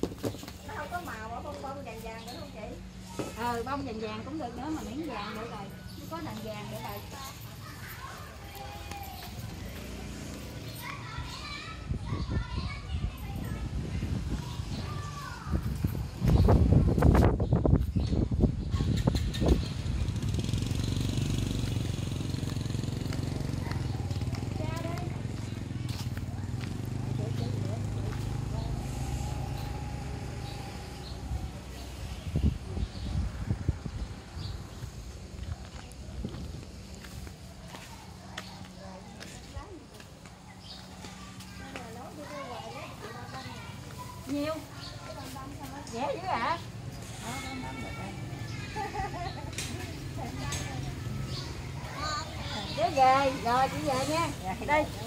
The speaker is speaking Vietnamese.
Nó không có màu mà bông bông vàng vàng nữa không chị? Bông vàng vàng cũng được nữa mà miếng vàng được rồi. Nó có nền vàng được rồi. Nhiêu? Rẻ dữ hả? Ghê ghê, rồi chị về nha. Đây.